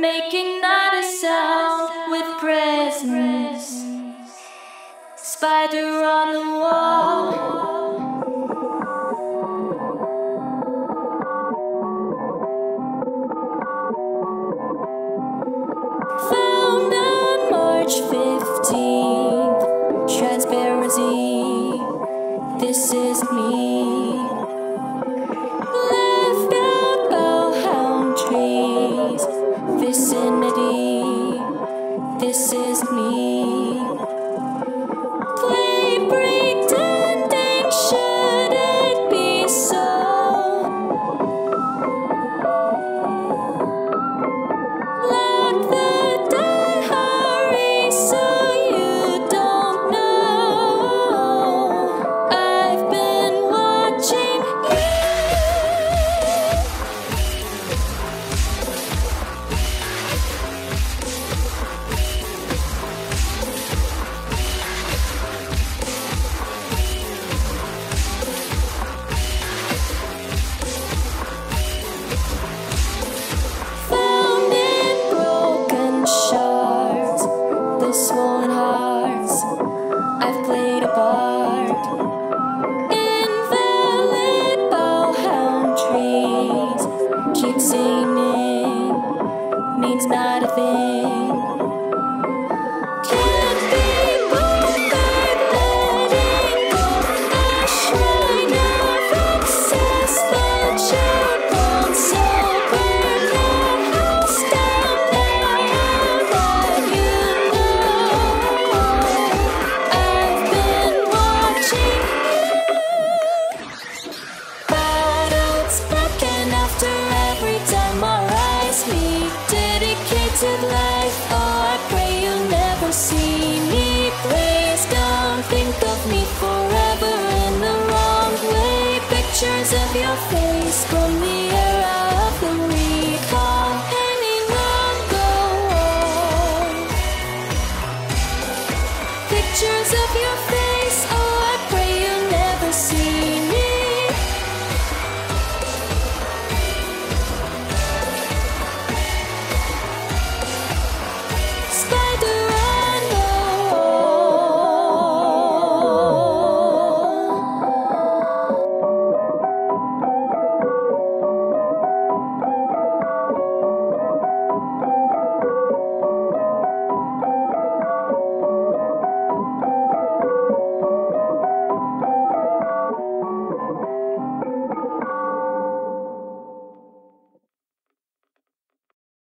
making not a sound with presence. Spider on the wall. Found on March 15th. Transparency. This is me. Left out bellhound trees. Vicinity. This is me. Play pretending, should it be so? Lock the die, hurry, so you don't know. I've been watching you. Found in broken shards, the swollen hearts. I've played a part. Invalid bellhound trees. Keep singing means not a thing. Can't be bothered letting go. A shrine of excess that you won't sober the house down now that you know. I've been watching you. Battles broken after every time our eyes meet. Dedicated life, oh I pray you'll never see me. Please don't think of me forever in the wrong way. Pictures of your face from the